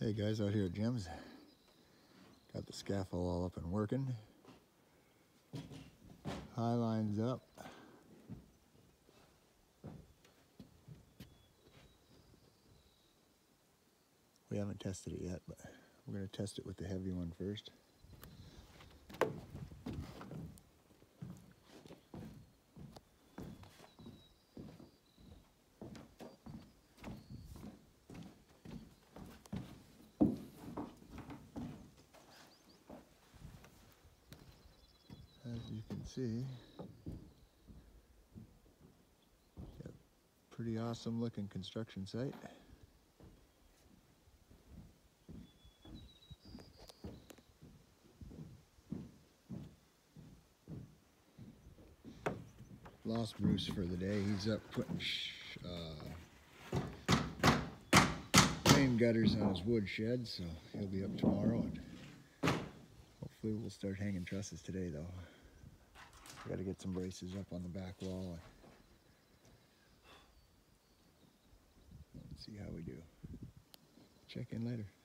Hey guys, out here at Jim's. Got the scaffold all up and working. High lines up. We haven't tested it yet, but we're going to test it with the heavy one first. As you can see, got a pretty awesome looking construction site. Lost Bruce for the day. He's up putting rain gutters on his wood shed, so he'll be up tomorrow, and hopefully we'll start hanging trusses today though. Got to get some braces up on the back wall. Let's see how we do. Check in later.